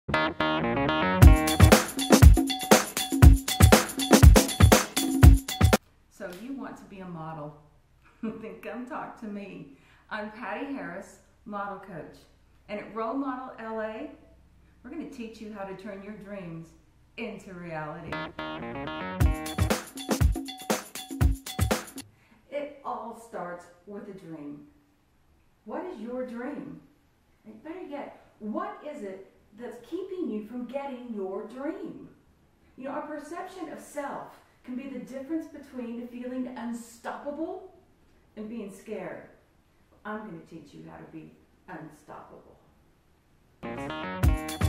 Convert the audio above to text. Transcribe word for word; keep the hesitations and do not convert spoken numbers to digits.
So you want to be a model? Then come talk to me. I'm Patti Harris, model coach. And at Role Model L A, we're going to teach you how to turn your dreams into reality. It all starts with a dream. What is your dream? And better yet, what is it that's keeping you from getting your dream? You know, our perception of self can be the difference between feeling unstoppable and being scared. I'm going to teach you how to be unstoppable.